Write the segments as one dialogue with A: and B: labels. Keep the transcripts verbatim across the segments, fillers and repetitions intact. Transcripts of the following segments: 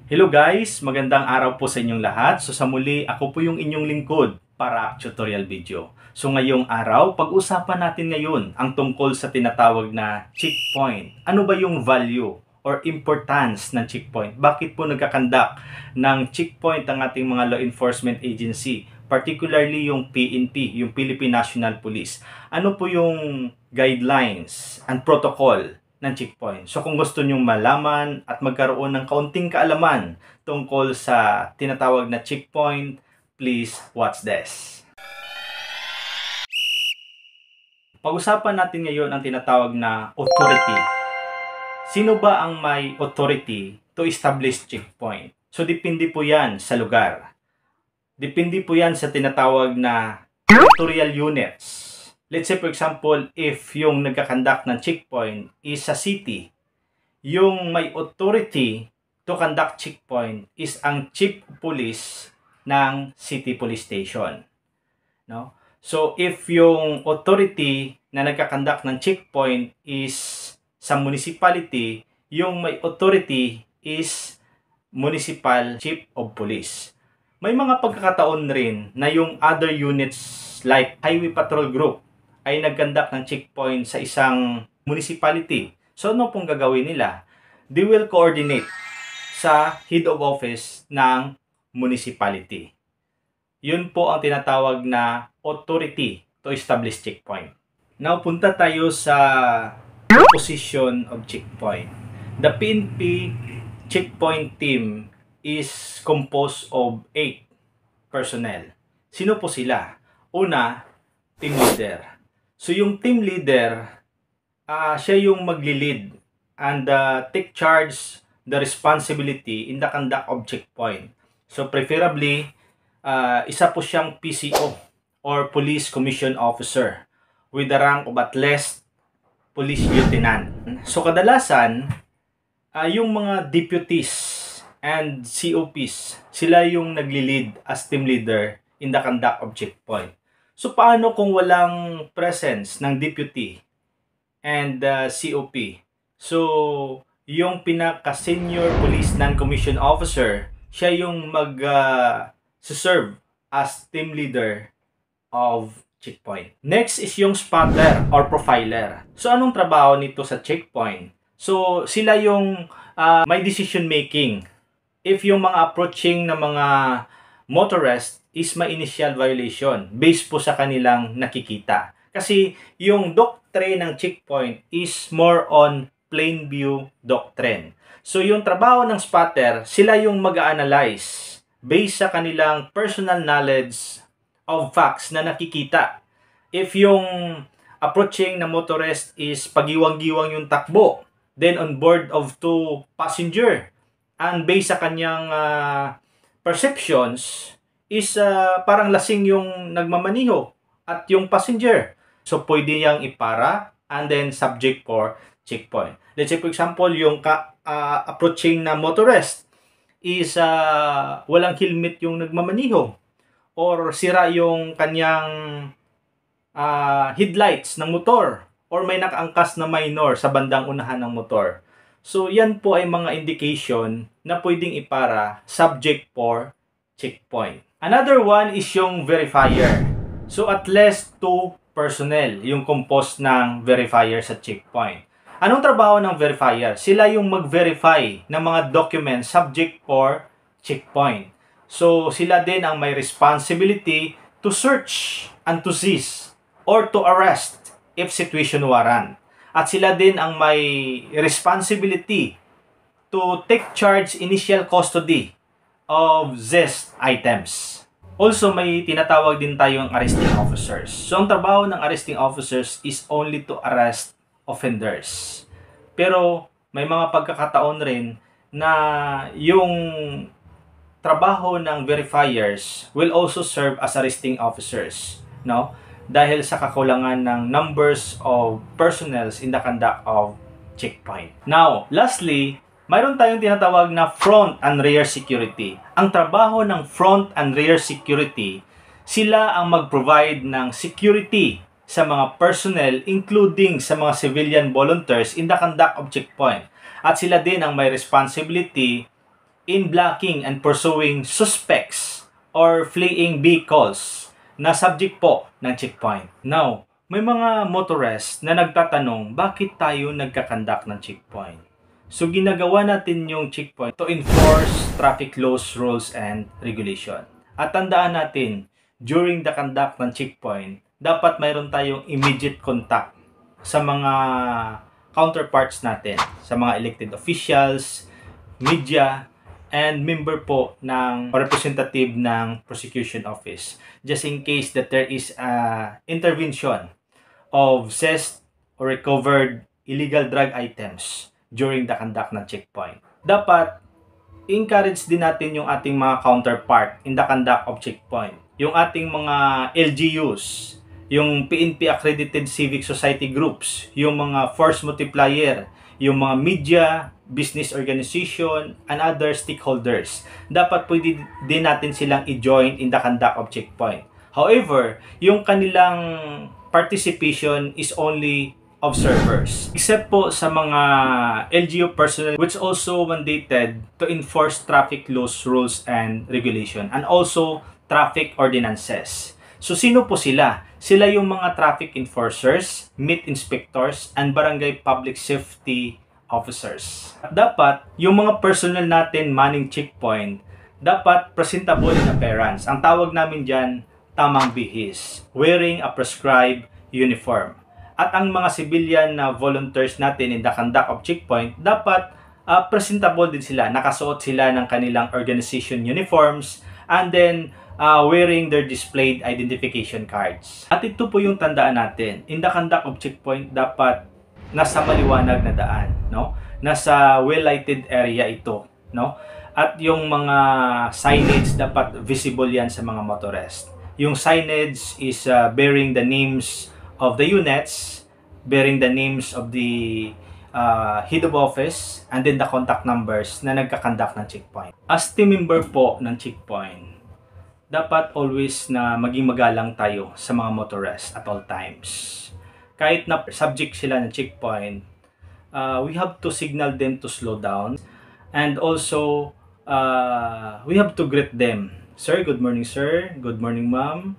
A: Hello guys! Magandang araw po sa inyong lahat. So sa muli, ako po yung inyong lingkod para tutorial video. So ngayong araw, pag-usapan natin ngayon ang tungkol sa tinatawag na checkpoint. Ano ba yung value or importance ng checkpoint? Bakit po nagkakandak ng checkpoint ang ating mga law enforcement agency? Particularly yung P N P, yung Philippine National Police. Ano po yung guidelines and protocol ng checkpoint? So kung gusto nyong malaman at magkaroon ng kaunting kaalaman tungkol sa tinatawag na checkpoint, please watch this. Pag-usapan natin ngayon ang tinatawag na authority. Sino ba ang may authority to establish checkpoint? So depende po yan sa lugar. Depende po yan sa tinatawag na territorial units. Let's say for example, if yung nagkakandak ng checkpoint is sa city, yung may authority to conduct checkpoint is ang chief of police ng city police station. No? So if yung authority na nagkakandak ng checkpoint is sa municipality, yung may authority is municipal chief of police. May mga pagkakataon rin na yung other units like highway patrol group ay nagkandak ng checkpoint sa isang municipality. So ano pong gagawin nila? They will coordinate sa head of office ng municipality. Yun po ang tinatawag na authority to establish checkpoint. Now punta tayo sa position of checkpoint. The P N P checkpoint team is composed of eight personnel. Sino po sila? Una, team leader. So yung team leader, uh, siya yung magli-lead and uh, take charge the responsibility in the conduct of checkpoint. So preferably, uh, isa po siyang P C O or Police Commission Officer with the rank of at least Police Lieutenant. So kadalasan, uh, yung mga deputies and C O Ps, sila yung nagli-lead as team leader in the conduct of checkpoint. So, paano kung walang presence ng deputy and uh, C O P? So, yung pinaka-senior police non-commissioned officer, siya yung mag-serve uh, as team leader of checkpoint. Next is yung spotter or profiler. So, anong trabaho nito sa checkpoint? So, sila yung uh, may decision making. If yung mga approaching na mga motorist is may initial violation based po sa kanilang nakikita. Kasi yung doctrine ng checkpoint is more on plain view doctrine. So yung trabaho ng spotter, sila yung mag-a-analyze based sa kanilang personal knowledge of facts na nakikita. If yung approaching na motorist is pagiwang-giwang yung takbo, then on board of two passenger, and based sa kanyang uh, perceptions, is uh, parang lasing yung nagmamaniho at yung passenger. So, pwede yang ipara and then subject for checkpoint. Let's say, for example, yung ka, uh, approaching na motorist is uh, walang helmet yung nagmamaniho or sira yung kanyang uh, headlights ng motor or may nakaangkas na minor sa bandang unahan ng motor. So, yan po ay mga indication na pwedeng ipara subject for checkpoint. Another one is yung verifier. So at least two personnel yung composed ng verifier sa checkpoint. Anong trabaho ng verifier? Sila yung mag-verify ng mga documents subject for checkpoint. So sila din ang may responsibility to search and to seize or to arrest if situation warrant. At sila din ang may responsibility to take charge initial custody of these items. Also, may tinatawag din tayong arresting officers. So, ang trabaho ng arresting officers is only to arrest offenders. Pero, may mga pagkakataon rin na yung trabaho ng verifiers will also serve as arresting officers, no? Dahil sa kakulangan ng numbers of personnel in the conduct of checkpoint. Now, lastly, mayroon tayong tinatawag na front and rear security. Ang trabaho ng front and rear security, sila ang mag-provide ng security sa mga personnel including sa mga civilian volunteers in the conduct of checkpoint. At sila din ang may responsibility in blocking and pursuing suspects or fleeing vehicles na subject po ng checkpoint. Now, may mga motorists na nagtatanong bakit tayo nagkakandak ng checkpoint. So, ginagawa natin yung checkpoint to enforce traffic laws, rules, and regulation. At tandaan natin, during the conduct ng checkpoint, dapat mayroon tayong immediate contact sa mga counterparts natin, sa mga elected officials, media, and member po ng representative ng prosecution office. Just in case that there is a intervention of seized or recovered illegal drug items during the conduct ng checkpoint. Dapat encourage din natin yung ating mga counterpart in the conduct of checkpoint. Yung ating mga L G Us, yung P N P accredited civic society groups, yung mga force multiplier, yung mga media, business organization, and other stakeholders. Dapat pwede din natin silang i-join in the conduct of checkpoint. However, yung kanilang participation is only observers. Except po sa mga L G U personnel which also mandated to enforce traffic laws, rules, and regulation, and also traffic ordinances. So, sino po sila? Sila yung mga traffic enforcers, meet inspectors, and barangay public safety officers. At dapat, yung mga personnel natin manning checkpoint, dapat presentable in appearance. Ang tawag namin dyan, tamang bihis, wearing a prescribed uniform. At ang mga civilian na volunteers natin in the conduct of checkpoint, dapat uh, presentable din sila. Nakasuot sila ng kanilang organization uniforms, and then uh, wearing their displayed identification cards. At ito po yung tandaan natin. In the conduct of checkpoint, dapat nasa maliwanag na daan, no? Nasa well-lighted area ito, no? At yung mga signage dapat visible yan sa mga motorists. Yung signage is uh, bearing the names of the units, bearing the names of the uh, head of office, and then the contact numbers na nagkakandak ng checkpoint. As team member po ng checkpoint, dapat always na maging magalang tayo sa mga motorists at all times. Kahit na subject sila ng checkpoint, uh, we have to signal them to slow down, and also uh, we have to greet them. Sir, good morning sir. Good morning ma'am.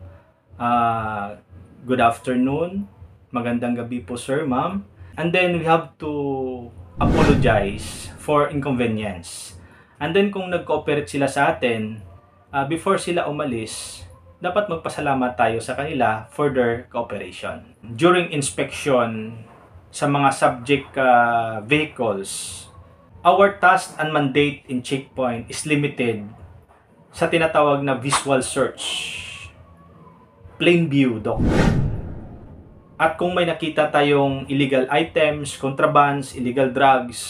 A: Uh, good afternoon. Magandang gabi po sir, ma'am. And then we have to apologize for inconvenience. And then kung nag-cooperate sila sa atin, uh, before sila umalis, dapat magpasalamat tayo sa kanila for their cooperation. During inspection sa mga subject uh, vehicles, our task and mandate in checkpoint is limited sa tinatawag na visual search, plain view doctrine. At kung may nakita tayong illegal items, contrabands, illegal drugs,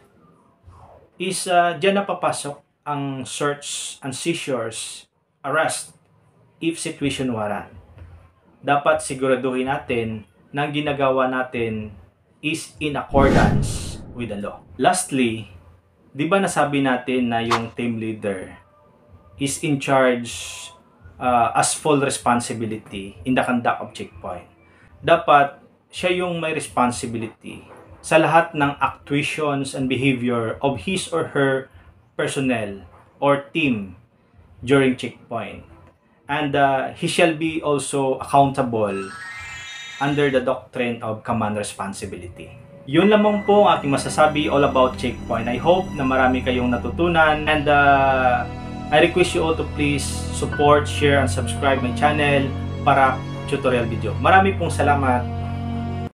A: is uh, dyan na papasok ang search and seizures, arrest, if situation warrant. Dapat siguraduhin natin na ang ginagawa natin is in accordance with the law. Lastly, di ba nasabi natin na yung team leader is in charge uh, as full responsibility in the conduct of checkpoint. Dapat siya yung may responsibility sa lahat ng actuations and behavior of his or her personnel or team during checkpoint. And uh, he shall be also accountable under the doctrine of command responsibility. Yun lamang po ang aking masasabi all about checkpoint. I hope na marami kayong natutunan, and uh, I request you all to please support, share, and subscribe my channel para tutorial video. Marami pong salamat.